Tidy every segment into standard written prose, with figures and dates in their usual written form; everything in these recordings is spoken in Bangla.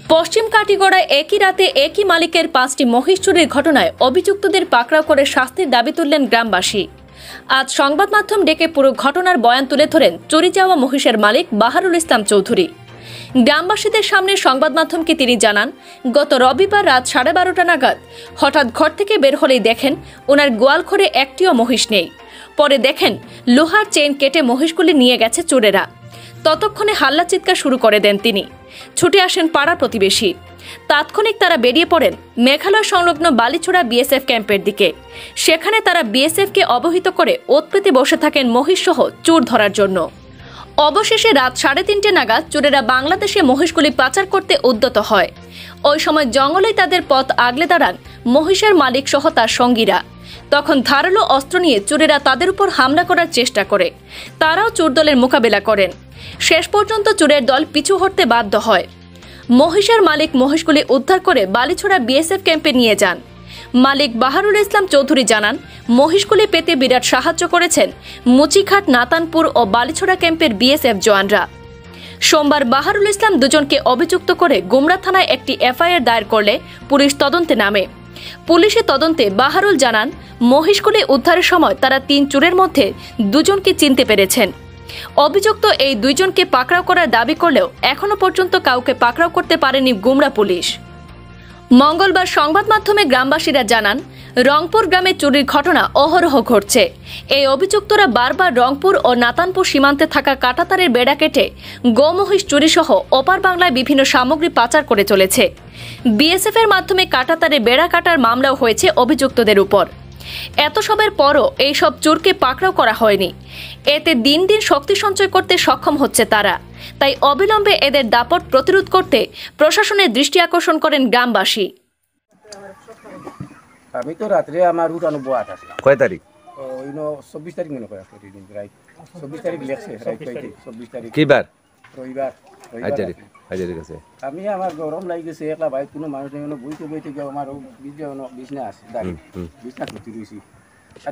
পশ্চিম কাটিগড়ায় একই রাতে একই মালিকের 5টি মহিষ চুরির ঘটনায় অভিযুক্তদের পাকড়াও করে শাস্তির দাবি তুললেন গ্রামবাসী। আজ সংবাদ মাধ্যম ডেকে পুরো ঘটনার বয়ান তুলে ধরেন চুরি যাওয়া মহিষের মালিক বাহারুল ইসলাম চৌধুরী। গ্রামবাসীদের সামনে সংবাদ মাধ্যমকে তিনি জানান, গত রবিবার রাত 12:30 নাগাদ হঠাৎ ঘর থেকে বের হলেই দেখেন ওনার গোয়ালঘরে একটিও মহিষ নেই। পরে দেখেন লোহার চেইন কেটে মহিষগুলি নিয়ে গেছে চোরেরা। ততক্ষণে হাল্লা চিৎকার শুরু করে দেন তিনি। ছুটে আসেন পাড়া প্রতিবেশী। তাৎক্ষণিক তারা বেরিয়ে পড়েন মেঘালয় সংলগ্ন বালিছড়া বিএসএফ ক্যাম্পের দিকে। সেখানে তারা বিএসএফকে অবহিত করে ওত পেতে বসে থাকেন মহিষসহ চোর ধরার জন্য। অবশেষে রাত 3:30 নাগাদ চোরেরা বাংলাদেশে মহিষগুলি পাচার করতে উদ্যত হয়। ওই সময় জঙ্গলেই তাদের পথ আগলে দাঁড়ান মহিষের মালিক সহ তার সঙ্গীরা। তখন ধারালো অস্ত্র নিয়ে চোরেরা তাদের উপর হামলা করার চেষ্টা করে। তারাও চোর দলের মোকাবেলা করেন। শেষ পর্যন্ত চোরের দল পিছু হটতে বাধ্য হয়। মহিষের মালিক মহিষগুলি উদ্ধার করে বালিছড়া বিএসএফ ক্যাম্পে নিয়ে যান। মালিক বাহারুল ইসলাম চৌধুরী জানান, মহিষগুলি পেতে বিরাট সাহায্য করেছেন মুচিঘাট, নাতানপুর ও বালিছড়া ক্যাম্পের বিএসএফ জওয়ানরা। সোমবার বাহারুল ইসলাম দুজনকে অভিযুক্ত করে গুমরা থানায় একটি এফআইআর দায়ের করলে পুলিশ তদন্তে নামে। পুলিশের তদন্তে বাহারুল জানান, মহিষগুলি উদ্ধারের সময় তারা 3 চোরের মধ্যে 2জনকে চিনতে পেরেছেন। অভিযুক্ত এই 2জনকে পাকড়াও করার দাবি করলেও এখনো পর্যন্ত কাউকে পাকড়াও করতে পারেনি গুমরা পুলিশ। মঙ্গলবার সংবাদ মাধ্যমে গ্রামবাসীরা জানান, রংপুর গ্রামে চুরির ঘটনা অহরহ ঘটছে। এই অভিযুক্তরা বারবার রংপুর ও নাতানপুর সীমান্তে থাকা কাঁটাতারের বেড়া কেটে গোমহিষ চুরিসহ ওপার বাংলায় বিভিন্ন সামগ্রী পাচার করে চলেছে। বিএসএফ এর মাধ্যমে কাঁটাতারের বেড়া কাটার মামলাও হয়েছে অভিযুক্তদের উপর। এত সবের পরও এইসব চোরকে পাকড়াও করা হয়নি। এতে দিন দিন শক্তি সঞ্চয় করতে সক্ষম হচ্ছে তারা। তাই অবিলম্বে এদের দাপট প্রতিরোধ করতে প্রশাসনের দৃষ্টি আকর্ষণ করেন গ্রামবাসী। আমি তো রাত্রে আমার উঠানো বয়াত আসলাম। কয় তারিখ? 24 তারিখ মনে হয়। 24 তারিখ লেখছে, 24 তারিখ কি বার? রবিবার। আমি আমার গরম লাগি গেছে, একলা ভাই কোনো মানুষ নেই, বইতে বইতে গিয়ে আমার বিছনা আছে, বিছনা খুঁটি রয়েছি। আর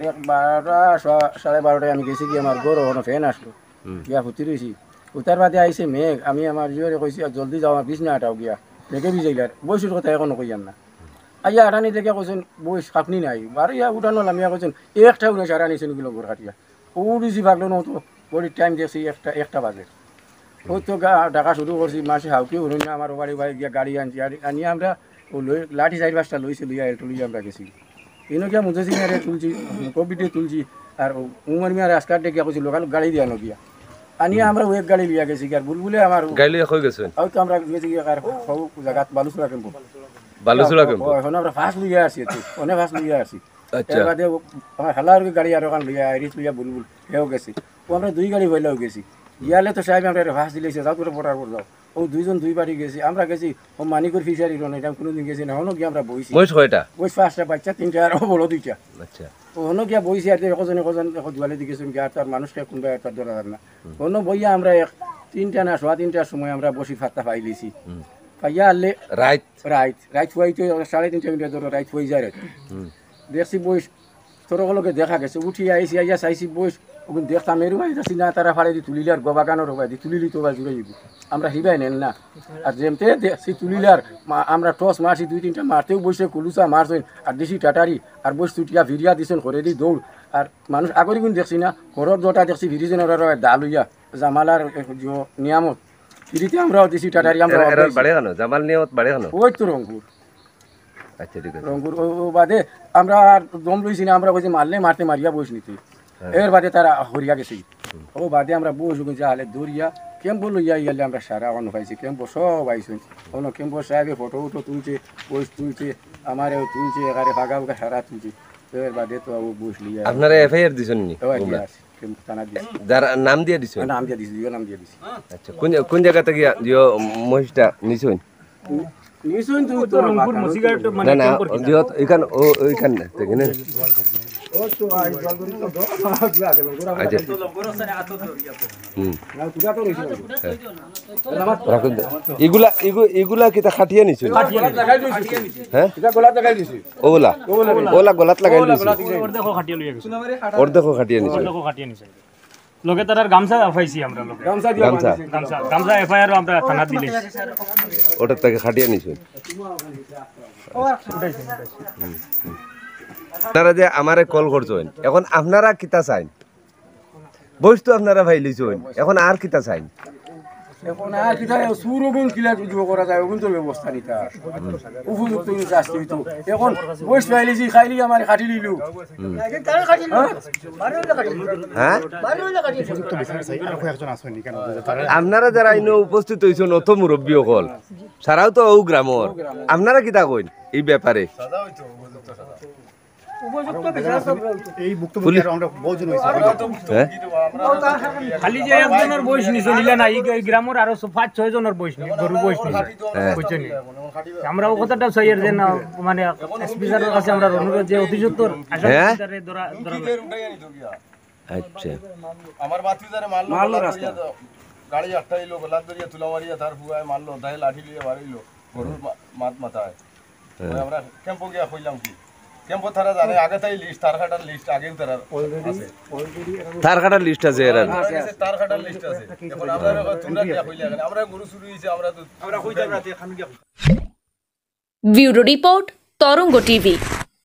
12:30 আমি গেছি কি আমার গরম ফ্যান আসলো, গিয়া খুঁটি রয়েছি। উতার বাদে আইসে মেঘ। আমি আমার জিওরে কইছি জলদি যাও, আমার বিছনা আটাও গিয়া মেঘে ভিজাইলার বইসুর কথা এখনো কইয়ান না। আইয়া আটানি দেখে কৈছেন বই খাপনি নাই। আর ইয়া উঠানো নামিয়া কৈছেন একটা উনিশ আটানিছেন গুলো গোর কাটিয়া উড়িছি ভাগলো ন তো বড়ি টাইম দেখছি একটা বাজে। ওই তো ডাকা শুরু করছি, মাসে হাউকি হল না। আমার বাড়ি বাড়ি গিয়া গাড়ি আনছি, আনি আমরা লাঠি 4-5টা লইছি, লইয়া আমরা গেছি। এনেকিয়া মুঝে সিনিয়ারে তুলছি, কবিটে তুলছি। আর উমর মিয়ার রাস্তার ডেকে কৈছি লোকাল গাড়ি দিয়া নগিয়া আনিয়া আমরা ওয়েক গাড়ি লিয়া গেছি। আর বুলবুলে আমার গাড়ি লিয়া কই গেছেন? হয়তো আমরা গেছি আর জায়গাত বালুচড়া ক্যাম্প। বালুচড়া ক্যাম্প এখন আমরা ফার্স্ট লইয়া আসি, অনেক ফার্স্ট লইয়া আসি। এর বাদে আমার হালার গাড়ি আর ওখান লইয়া আইরিস লইয়া বুলবুল হেও গেছি। ও আমরা 2 গাড়ি বইলেও গেছি। ইয়ালে তো সাহেব আমরা ফার্স্ট দিলেছে, যাও করে পড়ার পর যাও। ও 2জন 2 বাড়ি গেছি। আমরা গেছি ও মানিকুর ফিশারি রন, এটা কোনোদিন গেছি না। হনো গিয়ে আমরা বইছি। বয়স কয়টা? বয়স 5টা বাচ্চা, 3টা আর বড় 2টা। আচ্ছা, হনো গিয়া বইছি। আর একজন দুয়ালে দিকেছেন গিয়া তার মানুষকে কোনবা একটা ধরা যান না। হনো বইয়া আমরা 3টা না 3:15টার সময় আমরা বসি ফাত্তা পাই লিছি। পাইয়া আলে রাইট হইতে 3:30 মিনিট ধরে রাইট হয়ে যায়। দেখছি বইস তোরগুলোকে দেখা গেছে। উঠি আইসি, আইয়া চাইছি বইস ওখানে দেখতাম এরু আইসি না, তারা ফাড়ে দি তুলিলে আর গবাগানোর হবাই দি তুলিলি তো জুড়ে যাবি। আমরা হিবাই নেন না। আর যেমতে দেখছি তুলিলে আর আমরা টস মারছি, 2-3টা মারতেও বসে কুলুচা মারছেন আর দেশি টাটারি আর বস তুটিয়া ভিড়িয়া দিছেন করে দি দৌড়। আর মানুষ আগরি কিন্তু দেখছি না, ঘরের দটা দেখছি ভিড়িছেন ডাল হইয়া জামালার নিয়ামত ফিরিতে আমরাও দেশি টাটারি আমরা জামাল নিয়ামত বাড়ে কেন? ওই তো রংপুর। আচ্ছা, ঠিক আছে। রংপুর ও বাদে আমরা আর দম লইছি না, আমরা কইছি মারলে মারতে মারিয়া বস নিতে। এর বাদে তারা হরিয়া গেছি। ও বাদে আমরা বসু গেছি হালে দৌড়িয়া ক্যাম্প লইয়া ইয়ালে আমরা সারা অন্য পাইছি। ক্যাম্প সব আইসুন, কোনো ক্যাম্প সাহেবে ফটো উটো তুলছে, বস তুলছে, আমারও তুলছে, এখানে ফাঁকা ফাঁকা সারা তুলছে। এর বাদে তো বস লিয়া আপনারা এফআইআর দিছেন নি? যার নাম দিয়ে দিছেন? নাম দিয়ে দিছি, নাম দিয়ে দিছি। আচ্ছা, কোন জায়গা থেকে মহিষটা নিছেন? নিছুন তো রংপুর মুসিঘাট মানে না দিও এখান ওইখান থেকে না। ও তো আই জলগরি তো দোয়া আছে গোরা। আচ্ছা, এগুলা কি তা খাটিয়া নিছেন? হ্যাঁ, এটা গলাত লাগাই দিছি। ওলা গলাত লাগাই দিছি। ওর দেখো খাটিয়া নিছেন। লগে তার গামছা পাইছি আমরা লগে গামছা দিয়া গামছা গামছা এফআইআর আমরা থানা দিলে ওটার থেকে খাটিয়ে নিছেন আপনারা যে আমারে কল করছেন এখন আপনারা কিতা চাইন বয়স তো আপনারা ভাই লইছেন এখন আর কিতা চাইন এখন আর কি থাকে সুর ওগুন কিলা কিছু করা যায় ওগুন তো ব্যবস্থা নিতে উপযুক্ত শাস্তি হইতো এখন বয়স পাইলেছি খাইলি আমার কাটি লিলু হ্যাঁ আপনারা যারা ইনো উপস্থিত হয়েছেন অত মুরব্বী সকল সারাও তো ও গ্রামর আপনারা কিতা কইন এই ব্যাপারে খালি যে একজনের বয়স নিছে নিলে না এই গ্রামের আরো 5-6 জনের বয়স নি গরু বয়স নি বুঝছেন আমরা ও কথাটা সইয়ের যে না মানে এসপিজারের কাছে আমরা অনুরোধ যে অতিযুক্তর আসামিদারে ধরা আচ্ছা আমার বাতিদারে মারলো রাস্তা গাড়ি আটটাইলো গলাত ধরিয়া তুলা মারিয়া তার হুয়ায় মারলো দাহে লাঠি লিয়ে মারিলো গরুর মাত মাথায় আমরা ক্যাম্পো গিয়া কইলাম কি ক্যাম্পো তারা জানে আগে তাই লিস্ট তার কাটার লিস্ট আগেও তারা তার কাটার লিস্ট আছে এর তার কাটার লিস্ট আছে এখন আমরা তোমরা গিয়া কইলা আমরা গরু শুরু হইছে আমরা কইতাম রাতে খান গিয়া ব্যুরো রিপোর্ট তরঙ্গ টিভি।